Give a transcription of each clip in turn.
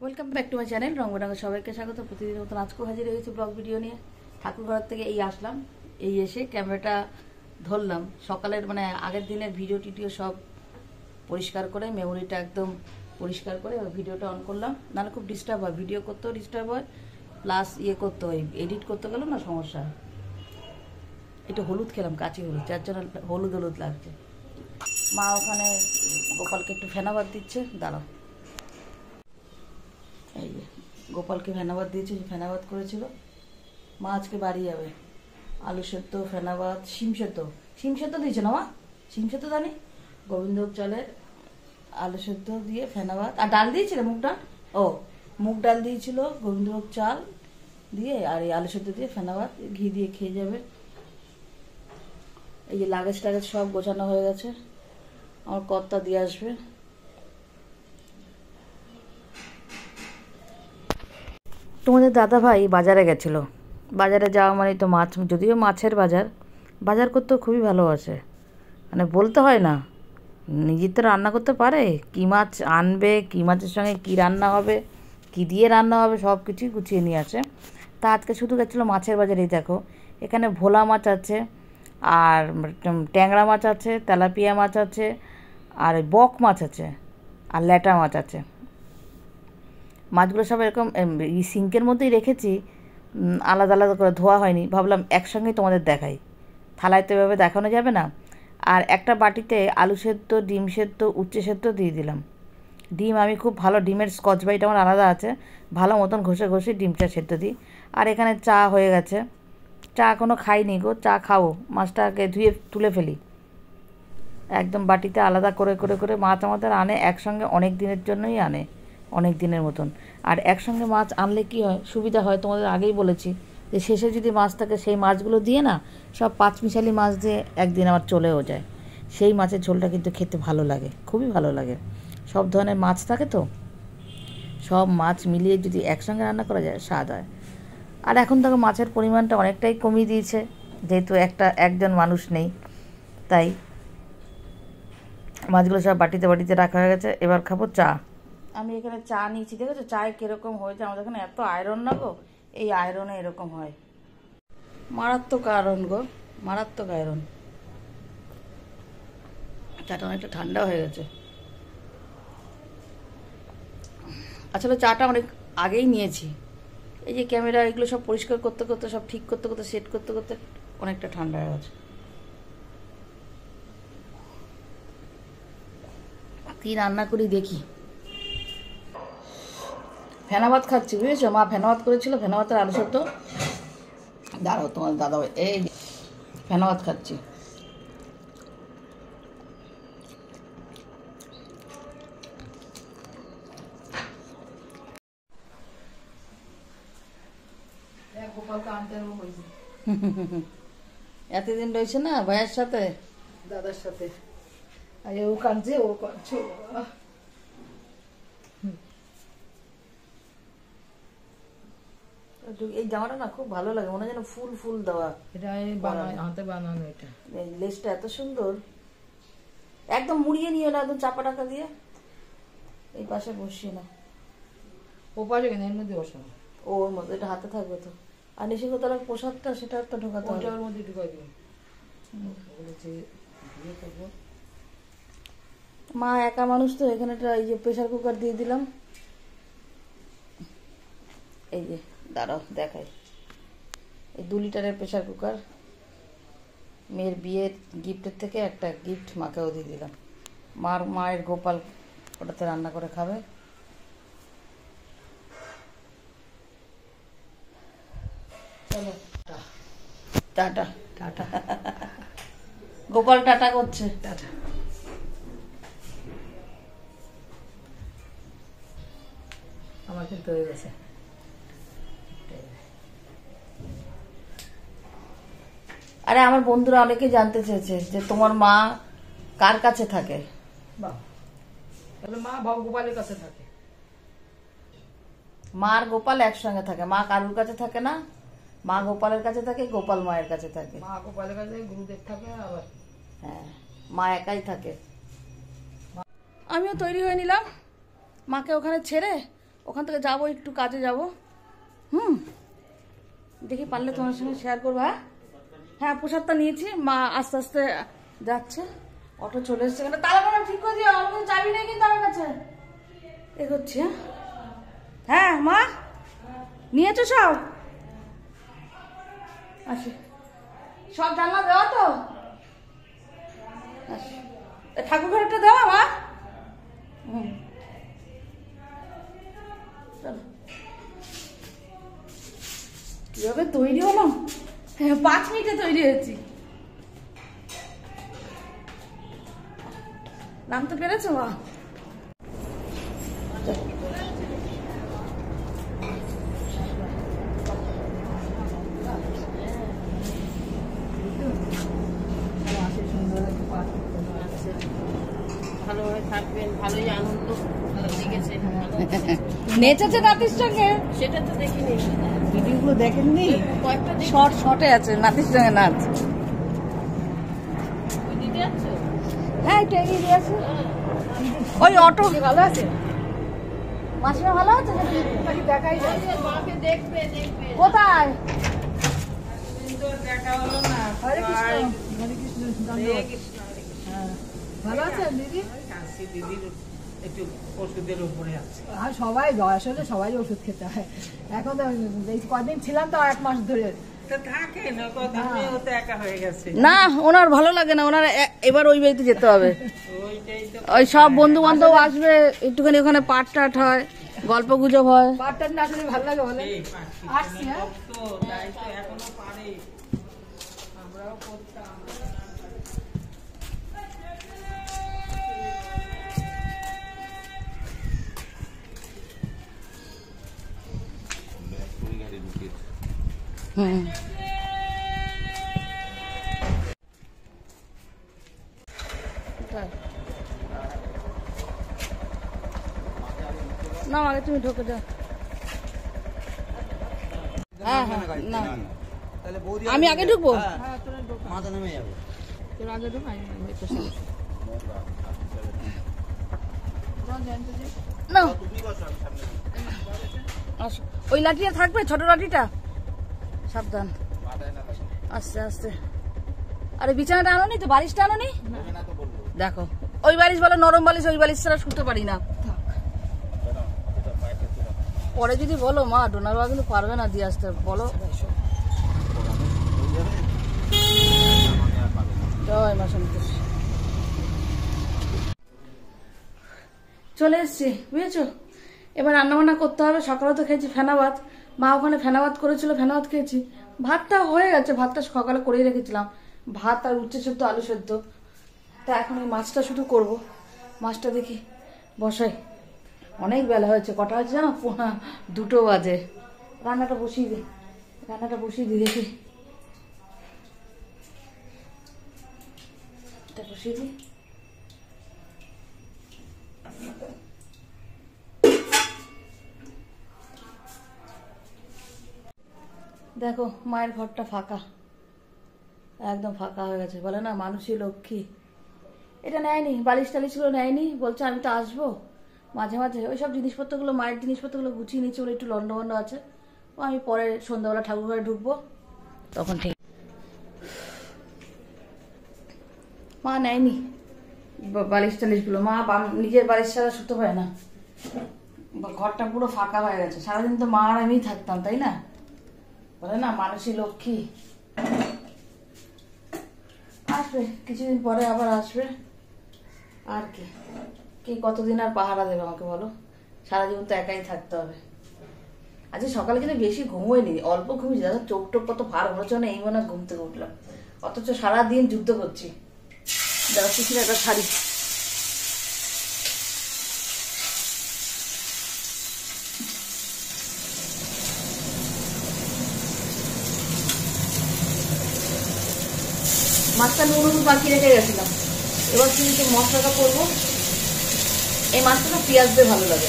Welcome back to my channel Rongodanga. সবাইকে স্বাগত। প্রতিদিন মতন আজকেও হাজির হয়েছি ব্লগ ভিডিও নিয়ে। ঠাকুর ঘর থেকে আসলাম, এসে ক্যামেরাটা ধরলাম। সকালের আগের দিনের ভিডিও টিডিও সব পরিষ্কার করে, মেমোরিটা একদম পরিষ্কার করে ভিডিওটা অন করলাম। নাহলে খুব ডিস্টার্ব হয়, ভিডিও করতেও ডিস্টার্ব হয়, প্লাস করতে হয়, এডিট করতে গেলেও না সমস্যা হয়। একটু হলুদ খেলাম, কাঁচি হলুদ, যার জন্য হলুদ হলুদ লাগছে। মা ওখানে গোপালকে একটু ফেনাবাদ দিচ্ছে, দাঁড়াও। এই যে গোপালকে ফেনাবাদ দিয়েছে, ফেনাবাদ করেছিল। মা আজকে বাড়ি যাবে। আলু সেদ্ধ, ফেনাবাদ, শিম সেদ্ধ দিয়েছে না মা? শিম সেদ্ধ জানি, গোবিন্দভোগ চালের আলু সেদ্ধ দিয়ে ফেনাবাদ, আর ডাল দিয়েছিল মুগ ডাল। ও মুগ ডাল দিয়েছিল, গোবিন্দভোগ চাল দিয়ে, আর এই আলু সেদ্ধ দিয়ে ফেনাবাদ ঘি দিয়ে খেয়ে যাবে। এই যে লাগেজ টাগেজ সব গোছানো হয়ে গেছে, আমার কর্তা দিয়ে আসবে। তোমাদের দাদা ভাই বাজারে গেছিল। বাজারে যাওয়া মানে তো মাছ, যদিও মাছের বাজার করতেও খুবই ভালোবাসে। বলতে হয় না, নিজে তো রান্না করতে পারে। কী মাছ আনবে, কী মাছের সঙ্গে কী রান্না হবে, কী দিয়ে রান্না হবে, সব কিছুই গুছিয়ে নিয়ে আসে। তা আজকে শুধু গেছিলো মাছের বাজারেই। দেখো এখানে ভোলা মাছ আছে, আর ট্যাংরা মাছ আছে, তেলাপিয়া মাছ আছে, আর বক মাছ আছে, আর ল্যাটা মাছ আছে। মাছগুলো সব এরকম সিঙ্কের মধ্যেই রেখেছি, আলাদা আলাদা করে ধোয়া হয়নি। ভাবলাম একসঙ্গেই তোমাদের দেখাই, থালায় তো এভাবে দেখানো যাবে না। আর একটা বাটিতে আলু সেদ্ধ, ডিম সেদ্ধ, উচ্ছে সেদ্ধ দিয়ে দিলাম। ডিম আমি খুব ভালো, ডিমের স্কচ ব্রাইট আমার আলাদা আছে, ভালো মতন ঘষে ডিমটা সেদ্ধ দিই। আর এখানে চা হয়ে গেছে। চা এখনও খাইনি গো, চা খাবো। মাছটাকে ধুয়ে তুলে ফেলি। একদম বাটিতে আলাদা করে করে করে মাছ আমাদের আনে একসঙ্গে, অনেক দিনের জন্যই আনে, অনেক দিনের মতন। আর একসঙ্গে মাছ আনলে কি হয়, সুবিধা হয়, তোমাদের আগেই বলেছি যে শেষে যদি মাছ থাকে সেই মাছগুলো দিয়ে না, সব পাঁচমিশালি মাছ দিয়ে একদিন আমার চলেও যায়। সেই মাছের ঝোলটা কিন্তু খেতে ভালো লাগে, খুবই ভালো লাগে। সব ধরনের মাছ থাকে তো, সব মাছ মিলিয়ে যদি একসঙ্গে রান্না করা যায়, স্বাদ হয়। আর এখন দেখো মাছের পরিমাণটা অনেকটাই কমিয়ে দিয়েছে, যেহেতু একজন মানুষ নেই, তাই মাছগুলো সব বাটিতে বাটিতে রাখা হয়ে গেছে। এবার খাবো চা। আমি এখানে চা নিয়েছি, দেখেছো চায়ে কিরকম হয়েছে। আমাদের এখানে এত আয়রন না গো, এই আয়রনে এরকম হয়। মারাত্মক আয়রন গো, মারাত্মক আয়রন। চাটা অনেকটা ঠান্ডা হয়ে গেছে। আসলে চাটা অনেক আগেই নিয়েছি। এই যে ক্যামেরা এগুলো সব পরিষ্কার করতে করতে, সব ঠিক করতে করতে, সেট করতে করতে অনেকটা ঠান্ডা হয়ে গেছে। কি রান্না করি দেখি। ফেনাবাদ খাচ্ছি, বুঝেছো? মা ফেনাবাদ করেছিল, ফেনাবাদের আলু সেদ্ধ। দাঁড়াও, তোমার দাদা এই ফেনাবাদ খাচ্ছি। এতদিন রয়েছে না ভাইয়ের সাথে, দাদার সাথে, আর ও কাঁদছে, ও কাঁদছে। এই জামাটা না খুব ভালো লাগে, মনে হয় যেন ফুল ফুল দেওয়া। এটা হাতে বানানো। এটা এই লেসটা এত সুন্দর, একদম মুড়িয়ে নিও না, একদম চাপা টাকা দিয়ে এই পাশে বসিয়ে না। ও পাশে কেন, এর মধ্যে বসানো। ওর মধ্যে এটা হাতে থাকবে তো। আর নিশিকতলার পোশাকটা, সেটা তো ঢোকাতে হবে, ওটার মধ্যে ঢুকাই দিও। মা একা মানুষ তো, এখানে এই যে প্রেসার কুকার দিয়ে দিলাম। এই যে দাঁড়াও দেখাই, এই 2 লিটারের প্রেসার কুকার। মেয়ের বিয়ের গিফটের থেকে একটা গিফট মাকেও দিয়ে দিলাম। মায়ের গোপাল ওটাতে রান্না করে খাবে। চলো টাটা। টাটা। গোপাল টাটা করছে, টাটা। আমার কিন্তু হয়ে গেছে। আরে আমার বন্ধুরা অনেকে জানতে চেয়েছে যে তোমার মা কার কাছে থাকে। মা গোপালের কাছে থাকে। মা আর গোপাল একসঙ্গে থাকে, মা কারুর কাছে থাকে না। মা গোপালের কাছে থাকে, গোপাল মায়ের কাছে থাকে। মা গোপালের কাছে, গুরুদেব থাকে, আবার হ্যাঁ মা একাই থাকে। আমিও তৈরি হয়ে নিলাম, মাকে ওখানে ছেড়ে ওখান থেকে যাবো, একটু কাজে যাব। দেখি পারলে তোমার সঙ্গে শেয়ার করবো। হ্যাঁ হ্যাঁ, প্রসাদটা নিয়েছি। মা আস্তে আস্তে যাচ্ছে, অটো চলে এসছে। তালা ঠিক করে দিও, আমার কাছে চাবি নেই কিন্তু আমার কাছে। এগোচ্ছি। হ্যাঁ মা, নিয়েছো সব? আসি, সব জানলা দেওয়া তো? আসি, ঠাকুর ঘরটা দেওয়া মা? চলো। কিভাবে তৈরি হলাম? 5 মিনিটে তৈরি হয়েছি। নামতে পেরেছো মা? ভালোভাবে থাকবেন, ভালোই আনন্দ লেগেছে। নেচেছে নাতির সঙ্গে? সেটা তো দেখিনি, ভিডিওগুলো দেখেননি? কয়েকটা শর্টে আছে নাতির সঙ্গে নাচ। দিতে যাচ্ছ? হ্যাঁ, একটু এগিয়ে দিয়ে আসি। ওই অটো ভালো আছে? মাসিমা ভালো আছে? দেখাই যায়। মাকে দেখবে দেখবে। কোথায়? দেখা হলো না। হরে কৃষ্ণ, হরে কৃষ্ণ, ধন্যবাদ। হ্যাঁ, ভালো আছেন দিদি? দিদির একটু ওষুধের উপরে আছে। আর সবাই বয়স হলে সবাই ওষুধ খেতে হয়। এখন তো এই কদিন ছিলাম তো 1 মাস ধরে। না, ওনার ভালো লাগে না। ওনার এবার ওই বাড়িতে যেতে হবে। ওই সব বন্ধু বান্ধব আসবে, একটুখানি ওখানে পাট টাট হয়, গল্প গুজব হয়। পাটটা না আসলে ভালো লাগে বলে আসছি। হ্যাঁ, হুম, না আগে তুমি ঢোকে যাও। হ্যাঁ হ্যাঁ, না আমি আগে ঢুকবো। তোর আগে ঢোক, আমি একটু সামনে। না আসো, ওই লাঠিটা থাকবে, ছোট লাঠিটা, সাবধান, আস্তে আস্তে। আরে বিছানাটা আনোনি তো? বালিশটা আনোনি? দেখো, ওই বালিশ বলো নরম বালিশ, ওই বালিশ ছাড়া শুতে পারি না। পরে যদি বলো মা, ডোনার বাবা কিন্তু পারবে না দিয়ে আসতে, বলো। জয় মা সন্তোষী। চলে এসছি, বুঝেছো? এবার রান্নাবান্না করতে হবে। সকালে তো খেয়েছি ফেনা ভাত, মা ওখানে ফেনা ভাত করেছিল, ফেনা ভাত খেয়েছি। ভাতটা হয়ে গেছে, ভাতটা সকালে করেই রেখেছিলাম, ভাত আর উচ্ছে সেদ্ধ, আলু সেদ্ধ। তা এখন ওই মাছটা শুধু করব। মাছটা দেখি বসাই, অনেক বেলা হয়েছে। কটা হয়েছে জানো? 2টো বাজে। রান্নাটা বসিয়ে দিই, দেখি এটা বসিয়ে দিই। দেখো মায়ের ঘরটা ফাঁকা, একদম ফাঁকা হয়ে গেছে। বলে না মানুষই লক্ষ্মী। এটা নেয়নি, বালিশ টালিশগুলো নেয়নি, বলছে আমি তো আসবো মাঝে মাঝে। ওই সব জিনিসপত্রগুলো, মায়ের জিনিসপত্রগুলো গুছিয়ে নিচ্ছে, ওগুলো একটু লন্ডভন্ড আছে। ও আমি পরে সন্ধ্যাবেলা ঠাকুর ঘরে ঢুকবো, তখন ঠিক। মা নেয়নি বালিশ টালিশগুলো, মা নিজের বালিশ ছাড়া শুতে পারে না। ঘরটা পুরো ফাঁকা হয়ে গেছে। সারাদিন তো মা আর আমিই থাকতাম, তাই না? বলে না মানুষই লক্ষ্মী। আসবে কিছুদিন পরে, আবার আসবে। আর কি কি কতদিন আর পাহারা দেবে আমাকে বলো? সারা জীবন তো একাই থাকতে হবে। আজকে সকালে কিন্তু বেশি ঘুমোয়নি, অল্প ঘুমিয়েছি। দেখো চোখ টোক কত ভার হচ্ছে না, এই মনে ঘুম থেকে উঠলাম। অথচ সারাদিন যুদ্ধ করছি। দেখো কিছু একটা শাড়ি, মাছটা নুন বাকি রেখে গেছিলাম। এবার কিন্তু মশলাটা করবো। এই মাছটা না পেঁয়াজ দিয়ে ভালো লাগে।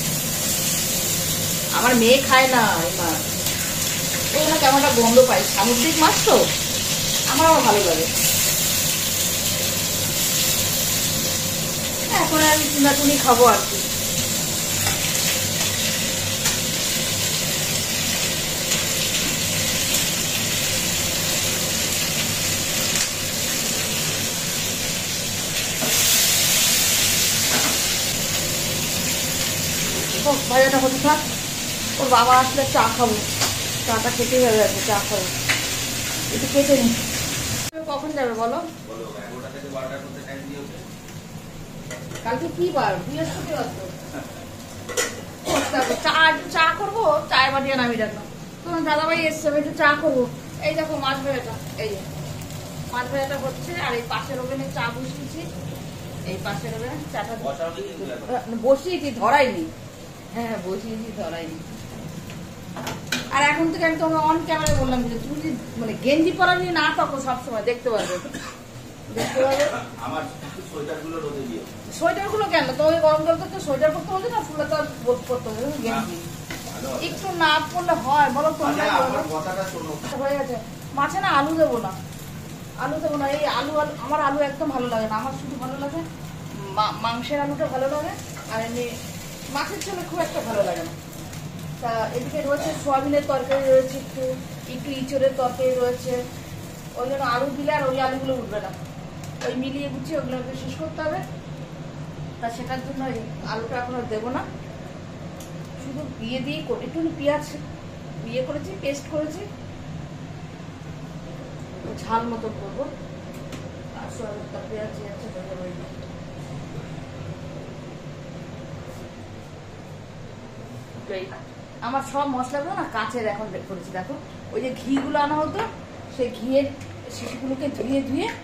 আমার মেয়ে খায় না এই মাছ, ওই জন্য কেমন একটা গন্ধ পাই। সামুদ্রিক মাছ তো আমার ভালো লাগে। এখন আমি চুনাচুনি খাবো আর কি। ভাজাটা হতে থাক, ওর বাবা আসলে চা খাবো, চাটা খেতেই হয়ে গেছে, চা খাবো, একটু কেটে নি। কখন যাবে বলো? কালকে কি বার? বৃহস্পতিবার তো। চা করবো, চায়ের বাটিয়ে নামিয়ে রাখলাম। তোমার দাদাভাই এসছে, আমি একটু চা করবো। এই দেখো মাছ ভাজাটা, এই যে মাছ ভাজাটা হচ্ছে, আর এই পাশের ওভেনে চা বসিয়েছি। এই পাশের ওভেনে চাটা বসিয়েছি, ধরাইনি। হ্যাঁ বসিয়েছি, ধরাইনি। আর এখন থেকে আমি তোমাকে অন ক্যামেরায় বললাম যে তুমি যদি মানে গেঞ্জি পরা নিয়ে না থাকো সবসময় দেখতে পারবে, দেখতে পারবে। আমার সোয়েটারগুলো রোদে দিও। সোয়েটারগুলো কেন? তোমাকে গরম জল তো সোয়েটার পরতে বলছে না, ফুলে তো বোধ করতে হবে গেঞ্জি। একটু না পড়লে হয় বলো? তোমরা হয়ে গেছে। মাছে না আলু দেবো না, আলু দেবো না। এই আলু আমার আলু একদম ভালো লাগে না। আমার শুধু ভালো লাগে মাংসের আলুটা ভালো লাগে, আর এমনি মাছের ছেলে খুব একটা ভালো লাগে না। তা এদিকে রয়েছে সোয়াবিনের তরকারি রয়েছে, একটু একটু ইঁচড়ের তরকারি রয়েছে। ওই জন্য আলু দিলে আর ওই আলুগুলো উঠবে না, ওই মিলিয়ে গুছিয়ে ওগুলোকে শেষ করতে হবে। তা সেটার জন্য এই আলুটা এখন আর দেবো না, শুধু বিয়ে দিয়েই একটু পেঁয়াজ বিয়ে করেছি, পেস্ট করেছি, ঝাল মতো করবো। আর সোয়াবিন তরকারি আছে আমার সব মশলাগুলো না কাঁচের এখন করেছি। দেখো ওই যে ঘিগুলো আনা হতো, সেই ঘিয়ের শিশিগুলোকে ধুয়ে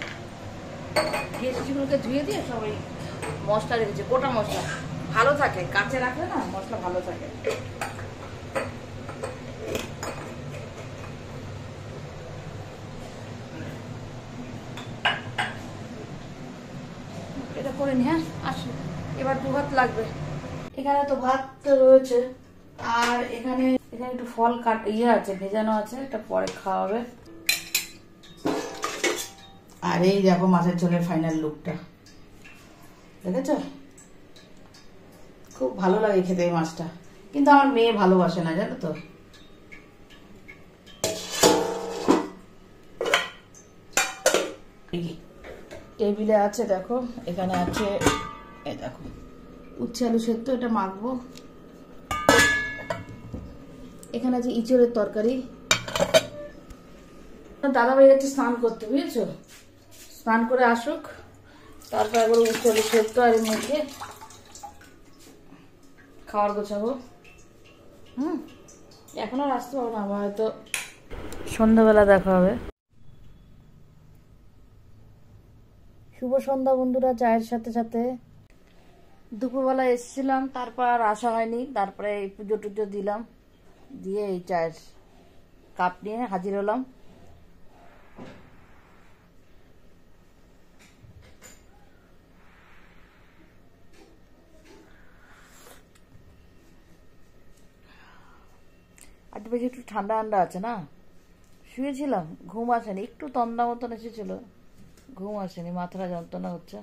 দিয়ে সব ওই মশলা রেখেছি, গোটা মশলা ভালো থাকে, কাঁচে রাখলে না মশলা ভালো থাকে। এটা করে নি। হ্যাঁ আসো, এবার 2 ভাত লাগবে। এখানে তো ভাত রয়েছে, আর এখানে একটু ফল আছে, ভেজানো আছে, এটা পরে খাওয়া হবে। আর এই দেখো মাছের ঝোলের ফাইনাল লুকটা, দেখেছো? খুব ভালো লাগে খেতে এই মাছটা, কিন্তু আমার মেয়ে ভালোবাসে না, জানো তো। টেবিলে আছে দেখো, এখানে আছে এই দেখো উচ্ছে আলু সেদ্ধ, এটা মাখবো। এখানে আছে ইঁচড়ের তরকারি। দাদাভাই যাচ্ছে স্নান করতে, বুঝেছো? স্নান করে আসুক, তারপর একবার উচ্ছে আলু সেদ্ধ আর মেখে খাওয়ার গোছাবো। এখন আর আসতে পারবো না, আমার হয়তো সন্ধ্যাবেলা দেখা হবে। শুভ সন্ধ্যা বন্ধুরা। চায়ের সাথে সাথে দুপুরবেলা এসেছিলাম, তারপর আর আসা হয়নি। তারপরে এই পুজো টুজো দিলাম, দিয়ে এই চায়ের কাপ নিয়ে হাজির হলাম। আজ বেশি একটু ঠান্ডা ঠান্ডা আছে না, শুয়েছিলাম, ঘুম আসেনি, একটু তন্দা মতন এসেছিল, ঘুম আসেনি, মাথাটা যন্ত্রণা হচ্ছে।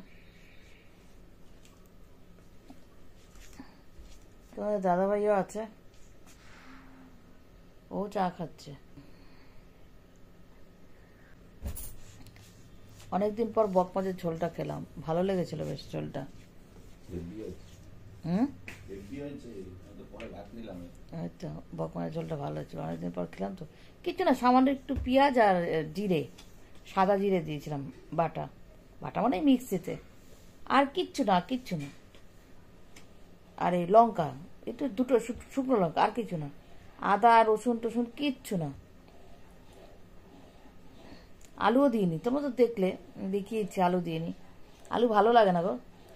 তোমাদের দাদাভাইও আছে, ও চা খাচ্ছে। অনেকদিন পর বক মাছের ঝোলটা খেলাম, ভালো লেগেছিল বেশ ঝোলটা। আচ্ছা, বক মাছের ঝোলটা ভালো হয়েছিল, অনেকদিন পর খেলাম তো। কিছু না, সামান্য একটু পেঁয়াজ আর জিরে, সাদা জিরে দিয়েছিলাম, বাটা মানে মিক্সিতে, আর কিচ্ছু না। আর এই লঙ্কা, একটু দুটো শুকনো লঙ্কা, আর কিছু না। আদা রসুন টসুন কিচ্ছু না। আলুও দিইনি, তোমরা তো দেখলে দেখিয়েছি, আলু দিইনি। আলু ভালো লাগে না গো।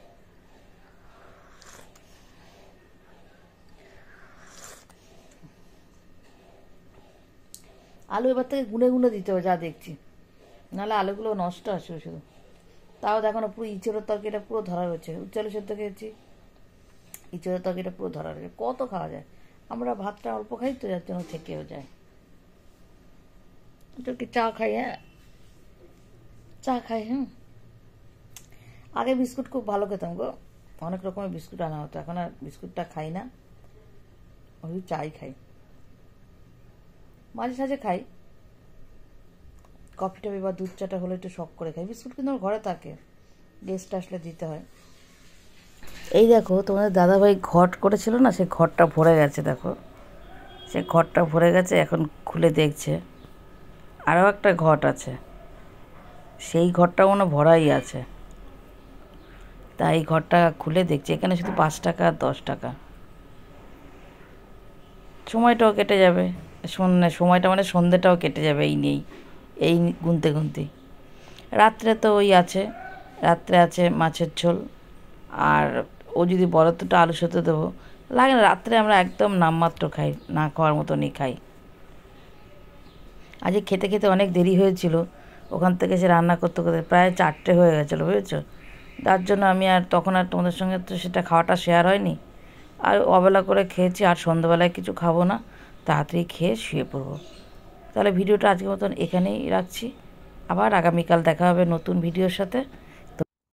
আলু এবার থেকে গুনে গুনে দিতে হবে, যা দেখছি, নাহলে আলুগুলো নষ্ট আসবে শুধু। তাও দেখো না, পুরো ইঁচড়ের তরকারিটা পুরো ধরা রয়েছে। উচ্ছে আলু সেদ্ধ খেয়েছি, ইঁচড়ের তরকারিটা পুরো ধরা রয়েছে। কত খাওয়া যায়? আমরা ভাতটা অল্প খাই তো, যার জন্য থেকেও যায়। কি চা খাই? হ্যাঁ চা খাই। আগে বিস্কুট খুব ভালো খেতাম গো, অনেক রকমের বিস্কুট আনা হতো, এখন আর বিস্কুটটা খাই না, ওই চাই খাই, মাঝে সাঝে খাই। কফি টফি বা দুধ চাটা হলে একটু শখ করে খাই। বিস্কুট কিন্তু আমার ঘরে থাকে, গেস্ট আসলে দিতে হয়। এই দেখো তোমাদের দাদাভাই ঘট করেছিল না, সে ঘরটা ভরে গেছে। দেখো সে ঘরটা ভরে গেছে, এখন খুলে দেখছে আরও একটা ঘট আছে, সেই ঘরটা মনে ভরাই আছে। তাই ঘরটা খুলে দেখছে, এখানে শুধু 5 টাকা আর 10 টাকা। সময়টাও কেটে যাবে, সময়টা মানে সন্ধ্যেটাও কেটে যাবে এই নিয়েই, এই গুনতে গুনতেই। রাত্রে তো ওই আছে, রাত্রে আছে মাছের ঝোল, আর ও যদি বলো তো একটু আলু সেদ্ধ দেবো, লাগে না। রাত্রে আমরা একদম নামমাত্র খাই, না খাওয়ার মতনই খাই। আজকে খেতে খেতে অনেক দেরি হয়েছিল, ওখান থেকে সে রান্না করতে করতে প্রায় 4টে হয়ে গেছিলো, বুঝেছো। তার জন্য আমি আর তখন আর তোমাদের সঙ্গে তো সেটা খাওয়াটা শেয়ার হয়নি। আর অবেলা করে খেয়েছি, আর সন্ধ্যাবেলায় কিছু খাবো না, তাড়াতাড়ি খেয়ে শুয়ে পড়বো। তাহলে ভিডিওটা আজকের মতন এখানেই রাখছি, আবার আগামীকাল দেখা হবে নতুন ভিডিওর সাথে।